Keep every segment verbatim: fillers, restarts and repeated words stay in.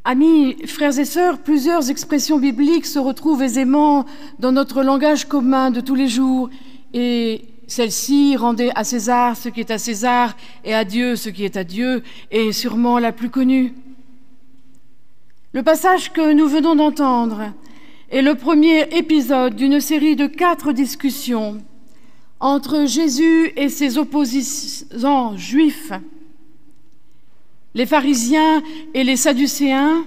Amis, frères et sœurs, plusieurs expressions bibliques se retrouvent aisément dans notre langage commun de tous les jours, et celle-ci, rendez à César ce qui est à César et à Dieu ce qui est à Dieu, est sûrement la plus connue. Le passage que nous venons d'entendre est le premier épisode d'une série de quatre discussions entre Jésus et ses opposants juifs, les pharisiens et les sadducéens.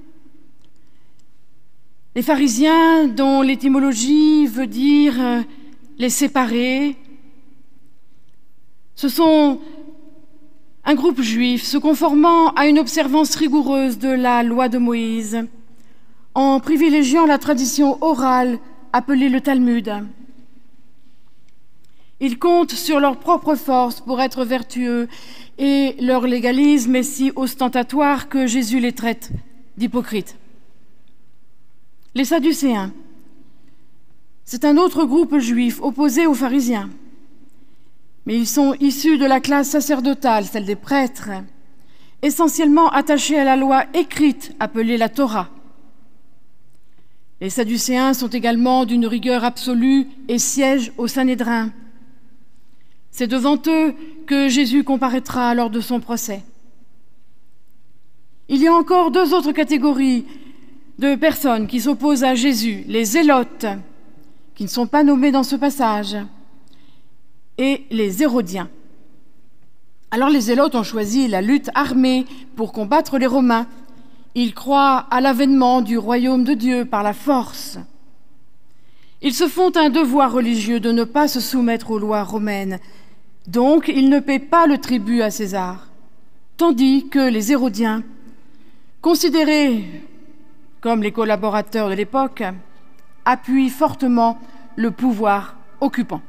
Les pharisiens, dont l'étymologie veut dire les séparer, ce sont un groupe juif se conformant à une observance rigoureuse de la loi de Moïse, en privilégiant la tradition orale appelée le Talmud. Ils comptent sur leur propre force pour être vertueux et leur légalisme est si ostentatoire que Jésus les traite d'hypocrites. Les Sadducéens, c'est un autre groupe juif opposé aux pharisiens, mais ils sont issus de la classe sacerdotale, celle des prêtres, essentiellement attachés à la loi écrite appelée la Torah. Les Sadducéens sont également d'une rigueur absolue et siègent au Sanhédrin. C'est devant eux que Jésus comparaîtra lors de son procès. Il y a encore deux autres catégories de personnes qui s'opposent à Jésus, les zélotes, qui ne sont pas nommés dans ce passage, et les hérodiens. Alors les zélotes ont choisi la lutte armée pour combattre les Romains. Ils croient à l'avènement du royaume de Dieu par la force. Ils se font un devoir religieux de ne pas se soumettre aux lois romaines, donc ils ne paient pas le tribut à César, tandis que les hérodiens, considérés comme les collaborateurs de l'époque, appuient fortement le pouvoir occupant.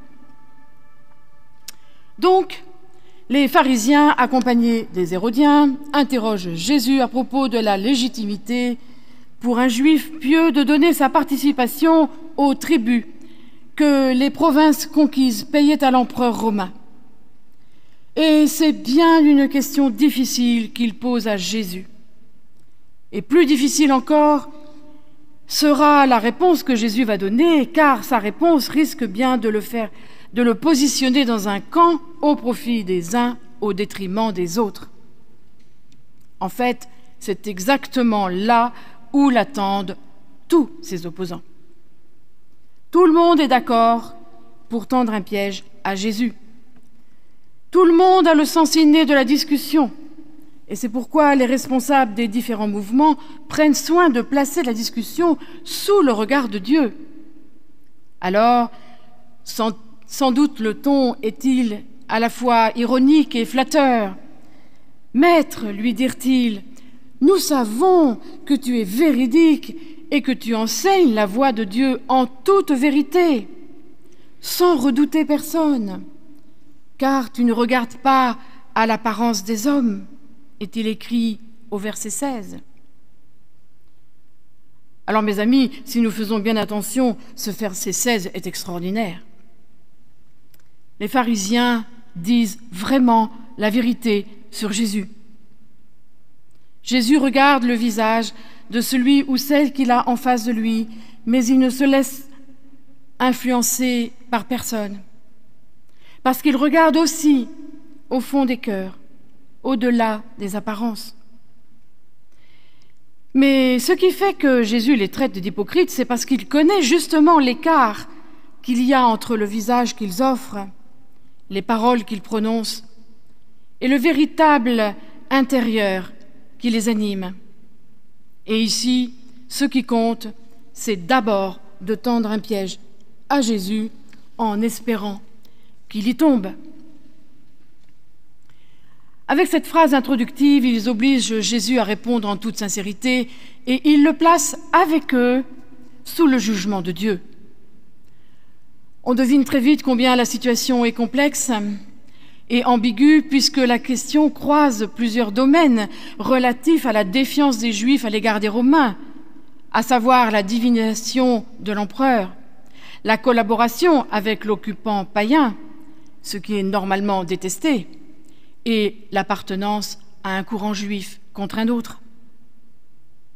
Donc, les pharisiens, accompagnés des hérodiens, interrogent Jésus à propos de la légitimité pour un juif pieux de donner sa participation au tribut que les provinces conquises payaient à l'empereur romain. Et c'est bien une question difficile qu'il pose à Jésus. Et plus difficile encore sera la réponse que Jésus va donner, car sa réponse risque bien de le faire, de le positionner dans un camp au profit des uns au détriment des autres. En fait, c'est exactement là où l'attendent tous ses opposants. Tout le monde est d'accord pour tendre un piège à Jésus. Tout le monde a le sens inné de la discussion, et c'est pourquoi les responsables des différents mouvements prennent soin de placer la discussion sous le regard de Dieu. Alors, sans, sans doute le ton est-il à la fois ironique et flatteur. « Maître, lui dirent-ils, nous savons que tu es véridique et que tu enseignes la voie de Dieu en toute vérité, sans redouter personne. Car tu ne regardes pas à l'apparence des hommes, est-il écrit au verset seize. Alors mes amis, si nous faisons bien attention, ce verset seize est extraordinaire. Les pharisiens disent vraiment la vérité sur Jésus. Jésus regarde le visage de celui ou celle qu'il a en face de lui, mais il ne se laisse influencer par personne. Parce qu'il regarde aussi au fond des cœurs, au-delà des apparences. Mais ce qui fait que Jésus les traite d'hypocrites, c'est parce qu'il connaît justement l'écart qu'il y a entre le visage qu'ils offrent, les paroles qu'ils prononcent, et le véritable intérieur qui les anime. Et ici, ce qui compte, c'est d'abord de tendre un piège à Jésus en espérant qu'il y tombe. Avec cette phrase introductive, ils obligent Jésus à répondre en toute sincérité et ils le placent avec eux sous le jugement de Dieu. On devine très vite combien la situation est complexe et ambiguë puisque la question croise plusieurs domaines relatifs à la défiance des Juifs à l'égard des Romains, à savoir la divination de l'empereur, la collaboration avec l'occupant païen, ce qui est normalement détesté, et l'appartenance à un courant juif contre un autre.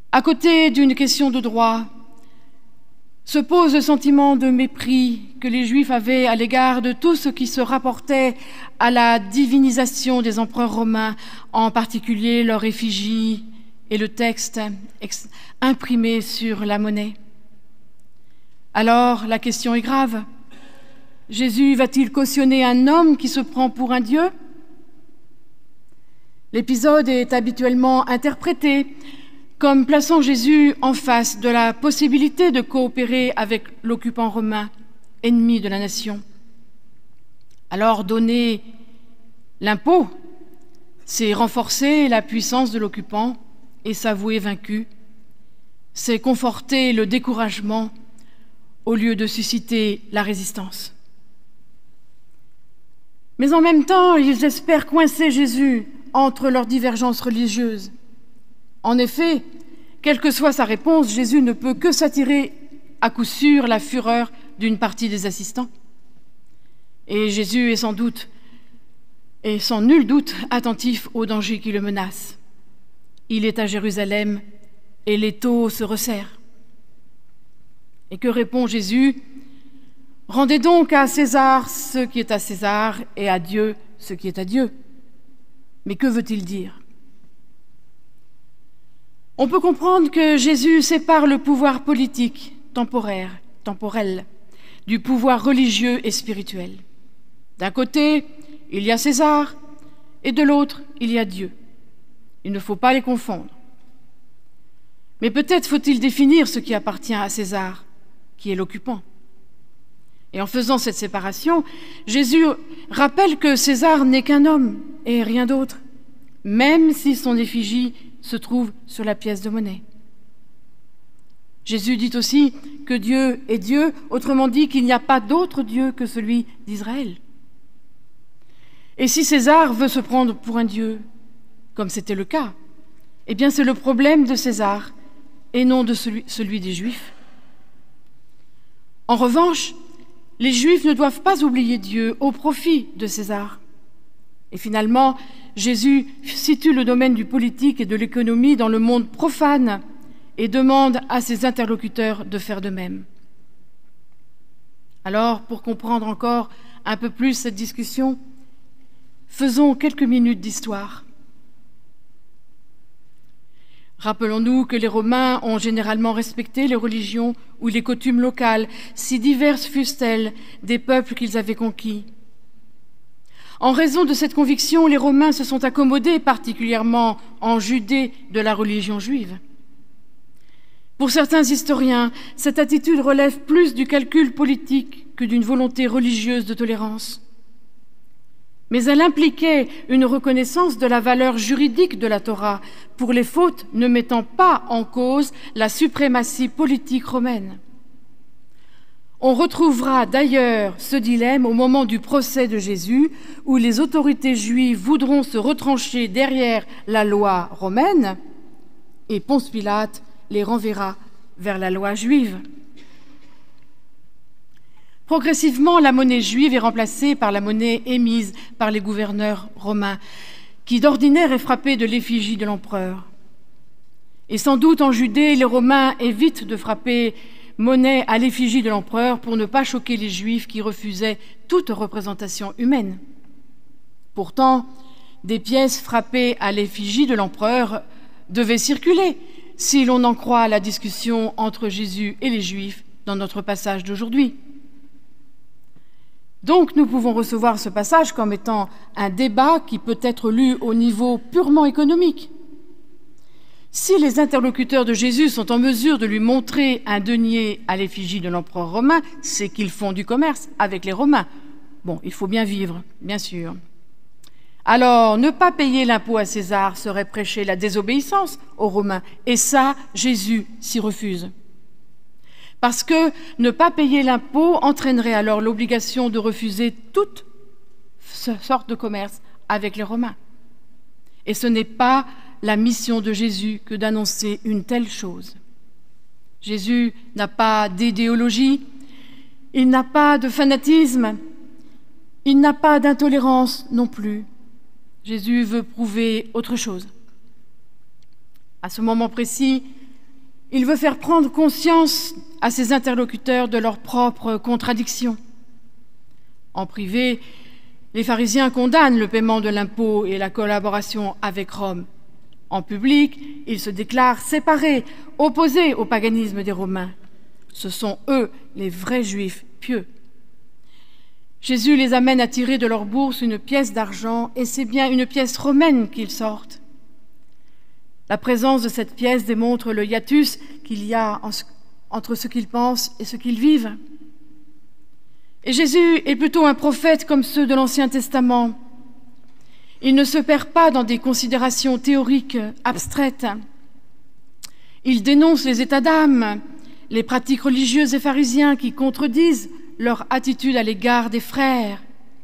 À côté d'une question de droit, se pose le sentiment de mépris que les Juifs avaient à l'égard de tout ce qui se rapportait à la divinisation des empereurs romains, en particulier leur effigie et le texte imprimé sur la monnaie. Alors, la question est grave. Jésus va-t-il cautionner un homme qui se prend pour un dieu? L'épisode est habituellement interprété comme plaçant Jésus en face de la possibilité de coopérer avec l'occupant romain, ennemi de la nation. Alors donner l'impôt, c'est renforcer la puissance de l'occupant et s'avouer vaincu, c'est conforter le découragement au lieu de susciter la résistance. Mais en même temps, ils espèrent coincer Jésus entre leurs divergences religieuses. En effet, quelle que soit sa réponse, Jésus ne peut que s'attirer à coup sûr la fureur d'une partie des assistants. Et Jésus est sans doute, et sans nul doute, attentif aux dangers qui le menacent. Il est à Jérusalem et l'étau se resserre. Et que répond Jésus? Rendez donc à César ce qui est à César et à Dieu ce qui est à Dieu. Mais que veut-il dire? On peut comprendre que Jésus sépare le pouvoir politique, temporaire, temporel, du pouvoir religieux et spirituel. D'un côté, il y a César, et de l'autre, il y a Dieu. Il ne faut pas les confondre. Mais peut-être faut-il définir ce qui appartient à César, qui est l'occupant. Et en faisant cette séparation, Jésus rappelle que César n'est qu'un homme et rien d'autre, même si son effigie se trouve sur la pièce de monnaie. Jésus dit aussi que Dieu est Dieu, autrement dit qu'il n'y a pas d'autre Dieu que celui d'Israël. Et si César veut se prendre pour un Dieu, comme c'était le cas, eh bien c'est le problème de César et non de celui, celui des Juifs. En revanche, les Juifs ne doivent pas oublier Dieu au profit de César. Et finalement, Jésus situe le domaine du politique et de l'économie dans le monde profane et demande à ses interlocuteurs de faire de même. Alors, pour comprendre encore un peu plus cette discussion, faisons quelques minutes d'histoire. Rappelons-nous que les Romains ont généralement respecté les religions ou les coutumes locales, si diverses fussent-elles, des peuples qu'ils avaient conquis. En raison de cette conviction, les Romains se sont accommodés, particulièrement en Judée, de la religion juive. Pour certains historiens, cette attitude relève plus du calcul politique que d'une volonté religieuse de tolérance. Mais elle impliquait une reconnaissance de la valeur juridique de la Torah pour les fautes ne mettant pas en cause la suprématie politique romaine. On retrouvera d'ailleurs ce dilemme au moment du procès de Jésus, où les autorités juives voudront se retrancher derrière la loi romaine, et Ponce Pilate les renverra vers la loi juive. Progressivement, la monnaie juive est remplacée par la monnaie émise par les gouverneurs romains, qui d'ordinaire est frappée de l'effigie de l'empereur. Et sans doute en Judée, les Romains évitent de frapper monnaie à l'effigie de l'empereur pour ne pas choquer les Juifs qui refusaient toute représentation humaine. Pourtant, des pièces frappées à l'effigie de l'empereur devaient circuler, si l'on en croit la discussion entre Jésus et les Juifs dans notre passage d'aujourd'hui. Donc nous pouvons recevoir ce passage comme étant un débat qui peut être lu au niveau purement économique. Si les interlocuteurs de Jésus sont en mesure de lui montrer un denier à l'effigie de l'empereur romain, c'est qu'ils font du commerce avec les Romains. Bon, il faut bien vivre, bien sûr. Alors, ne pas payer l'impôt à César serait prêcher la désobéissance aux Romains, et ça, Jésus s'y refuse. Parce que ne pas payer l'impôt entraînerait alors l'obligation de refuser toute sorte de commerce avec les Romains. Et ce n'est pas la mission de Jésus que d'annoncer une telle chose. Jésus n'a pas d'idéologie, il n'a pas de fanatisme, il n'a pas d'intolérance non plus. Jésus veut prouver autre chose. À ce moment précis, Il veut faire prendre conscience à ses interlocuteurs de leurs propres contradictions. En privé, les pharisiens condamnent le paiement de l'impôt et la collaboration avec Rome. En public, ils se déclarent séparés, opposés au paganisme des Romains. Ce sont eux les vrais juifs pieux. Jésus les amène à tirer de leur bourse une pièce d'argent, et c'est bien une pièce romaine qu'ils sortent. La présence de cette pièce démontre le hiatus qu'il y a entre ce qu'ils pensent et ce qu'ils vivent. Et Jésus est plutôt un prophète comme ceux de l'Ancien Testament. Il ne se perd pas dans des considérations théoriques abstraites. Il dénonce les états d'âme, les pratiques religieuses des pharisiens qui contredisent leur attitude à l'égard des frères.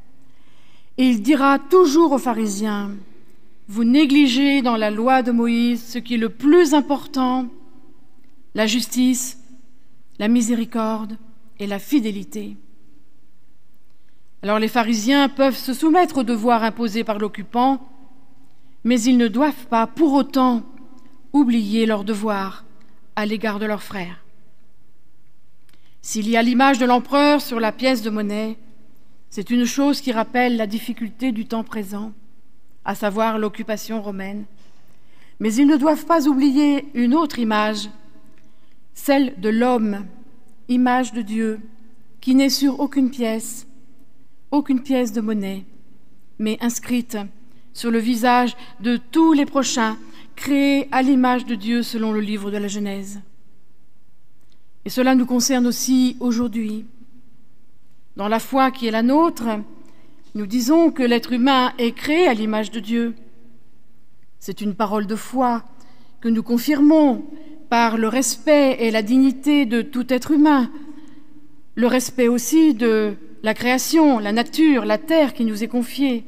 Et il dira toujours aux pharisiens: vous négligez dans la loi de Moïse ce qui est le plus important, la justice, la miséricorde et la fidélité. Alors les pharisiens peuvent se soumettre aux devoirs imposés par l'occupant, mais ils ne doivent pas pour autant oublier leurs devoirs à l'égard de leurs frères. S'il y a l'image de l'empereur sur la pièce de monnaie, c'est une chose qui rappelle la difficulté du temps présent, à savoir l'occupation romaine. Mais ils ne doivent pas oublier une autre image, celle de l'homme, image de Dieu, qui n'est sur aucune pièce, aucune pièce de monnaie, mais inscrite sur le visage de tous les prochains, créés à l'image de Dieu selon le livre de la Genèse. Et cela nous concerne aussi aujourd'hui. Dans la foi qui est la nôtre, nous disons que l'être humain est créé à l'image de Dieu. C'est une parole de foi que nous confirmons par le respect et la dignité de tout être humain, le respect aussi de la création, la nature, la terre qui nous est confiée.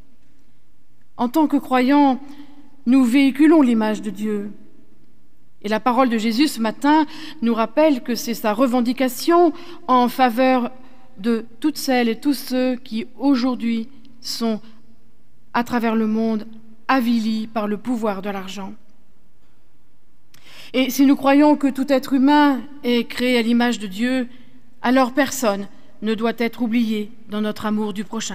En tant que croyants, nous véhiculons l'image de Dieu. Et la parole de Jésus ce matin nous rappelle que c'est sa revendication en faveur de toutes celles et tous ceux qui aujourd'hui sont à travers le monde avilis par le pouvoir de l'argent. Et si nous croyons que tout être humain est créé à l'image de Dieu, alors personne ne doit être oublié dans notre amour du prochain.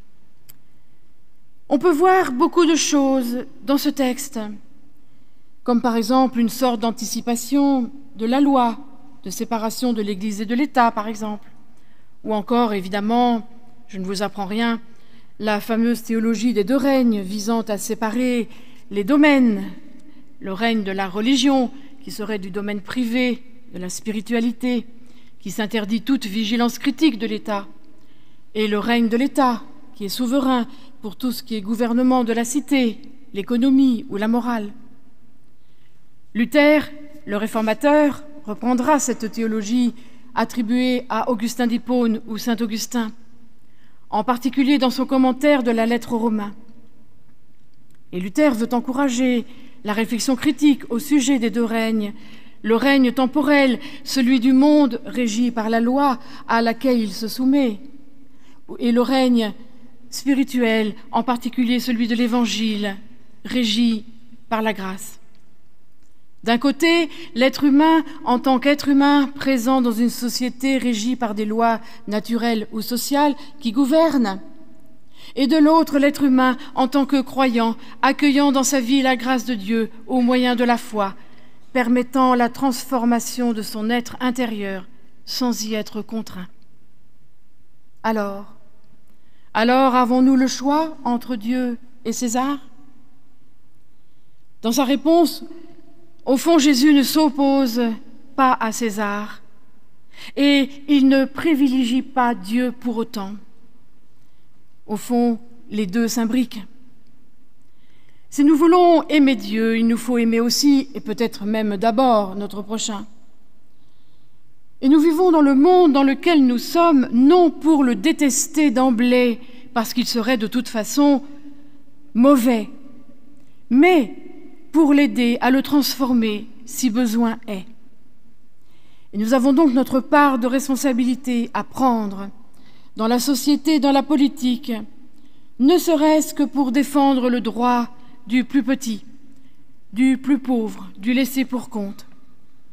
On peut voir beaucoup de choses dans ce texte, comme par exemple une sorte d'anticipation de la loi, de séparation de l'Église et de l'État, par exemple, ou encore, évidemment, je ne vous apprends rien, la fameuse théologie des deux règnes visant à séparer les domaines, le règne de la religion, qui serait du domaine privé, de la spiritualité, qui s'interdit toute vigilance critique de l'État, et le règne de l'État, qui est souverain pour tout ce qui est gouvernement de la cité, l'économie ou la morale. Luther, le réformateur, reprendra cette théologie attribuée à Augustin d'Hippone ou saint Augustin, en particulier dans son commentaire de la lettre aux Romains. Et Luther veut encourager la réflexion critique au sujet des deux règnes, le règne temporel, celui du monde régi par la loi à laquelle il se soumet, et le règne spirituel, en particulier celui de l'Évangile, régi par la grâce. D'un côté, l'être humain en tant qu'être humain présent dans une société régie par des lois naturelles ou sociales qui gouvernent, et de l'autre, l'être humain en tant que croyant, accueillant dans sa vie la grâce de Dieu au moyen de la foi, permettant la transformation de son être intérieur sans y être contraint. Alors, alors avons-nous le choix entre Dieu et César? Dans sa réponse, au fond, Jésus ne s'oppose pas à César et il ne privilégie pas Dieu pour autant. Au fond, les deux s'imbriquent. Si nous voulons aimer Dieu, il nous faut aimer aussi, et peut-être même d'abord, notre prochain. Et nous vivons dans le monde dans lequel nous sommes, non pour le détester d'emblée, parce qu'il serait de toute façon mauvais, mais pour l'aider à le transformer si besoin est. Et nous avons donc notre part de responsabilité à prendre dans la société, dans la politique, ne serait-ce que pour défendre le droit du plus petit, du plus pauvre, du laissé pour compte.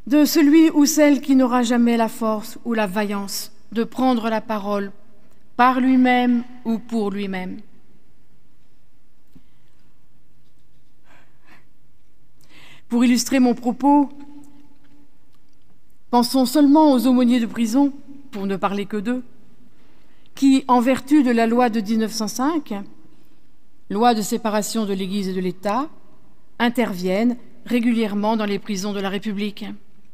de celui ou celle qui n'aura jamais la force ou la vaillance de prendre la parole par lui-même ou pour lui-même. Pour illustrer mon propos, pensons seulement aux aumôniers de prison, pour ne parler que d'eux, qui, en vertu de la loi de mille neuf cent cinq, loi de séparation de l'Église et de l'État, interviennent régulièrement dans les prisons de la République.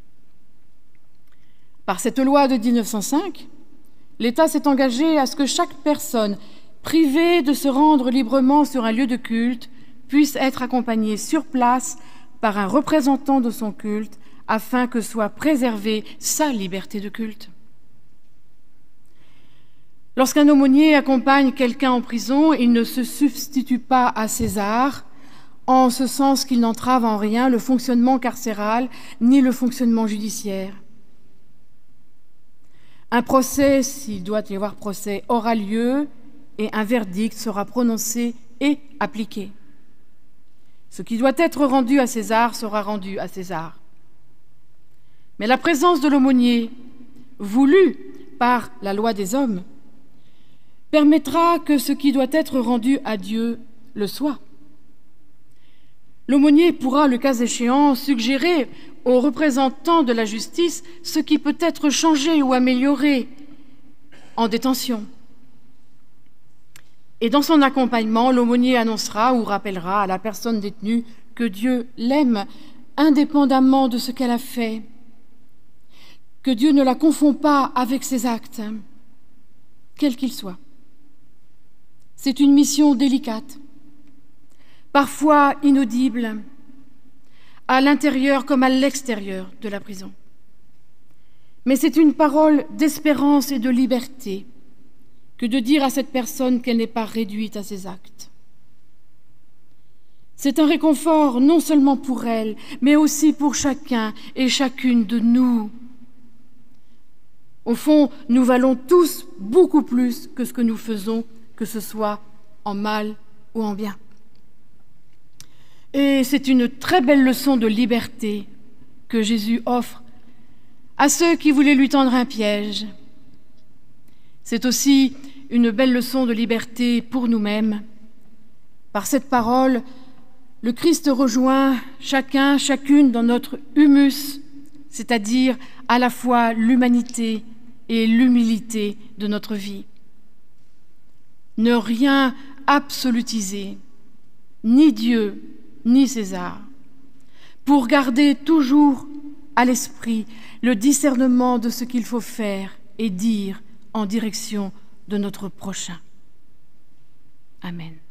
Par cette loi de mille neuf cent cinq, l'État s'est engagé à ce que chaque personne privée de se rendre librement sur un lieu de culte puisse être accompagnée sur place par un représentant de son culte afin que soit préservée sa liberté de culte. Lorsqu'un aumônier accompagne quelqu'un en prison, il ne se substitue pas à César, en ce sens qu'il n'entrave en rien le fonctionnement carcéral ni le fonctionnement judiciaire. Un procès, s'il doit y avoir procès, aura lieu et un verdict sera prononcé et appliqué. Ce qui doit être rendu à César sera rendu à César. Mais la présence de l'aumônier, voulue par la loi des hommes, permettra que ce qui doit être rendu à Dieu le soit. L'aumônier pourra, le cas échéant, suggérer aux représentants de la justice ce qui peut être changé ou amélioré en détention. Et dans son accompagnement, l'aumônier annoncera ou rappellera à la personne détenue que Dieu l'aime indépendamment de ce qu'elle a fait, que Dieu ne la confond pas avec ses actes, quels qu'ils soient. C'est une mission délicate, parfois inaudible, à l'intérieur comme à l'extérieur de la prison. Mais c'est une parole d'espérance et de liberté que de dire à cette personne qu'elle n'est pas réduite à ses actes. C'est un réconfort non seulement pour elle, mais aussi pour chacun et chacune de nous. Au fond, nous valons tous beaucoup plus que ce que nous faisons, que ce soit en mal ou en bien. Et c'est une très belle leçon de liberté que Jésus offre à ceux qui voulaient lui tendre un piège. C'est aussi une belle leçon de liberté pour nous-mêmes. Par cette parole, le Christ rejoint chacun, chacune dans notre humus, c'est-à-dire à la fois l'humanité et l'humilité de notre vie. Ne rien absolutiser, ni Dieu, ni César, pour garder toujours à l'esprit le discernement de ce qu'il faut faire et dire en direction de notre prochain. Amen.